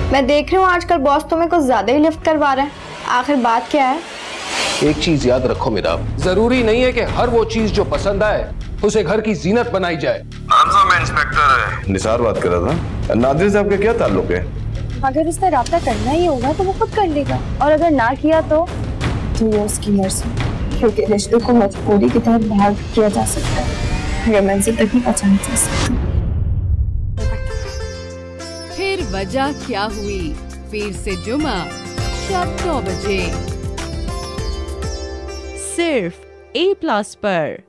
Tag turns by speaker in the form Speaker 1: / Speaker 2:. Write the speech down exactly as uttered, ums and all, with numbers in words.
Speaker 1: मैं देख रही हूँ आजकल बॉस तुम्हें कुछ ज्यादा ही लिफ्ट करवा रहा है। आखिर बात क्या है?
Speaker 2: एक चीज याद रखो मेरा, जरूरी नहीं है कि हर वो चीज जो पसंद आए उसे घर की जीनत बनाई जाए।
Speaker 3: में इंस्पेक्टर है। निसार बात कर रहा था। नादिर साहब का क्या ताल्लुक है?
Speaker 1: अगर उसने राब्ता करना ही होगा तो वो खुद कर लेगा, और अगर ना किया तो तो ये उसकी मर्जी, क्योंकि रिश्ते को मजबूरी की तहत बहाल किया जा सकता है या मंजिल तक ही पहुंचाया जा सकता है।
Speaker 4: फिर वजह क्या हुई, फिर से जुमा शाम नौ बजे सिर्फ ए प्लस पर।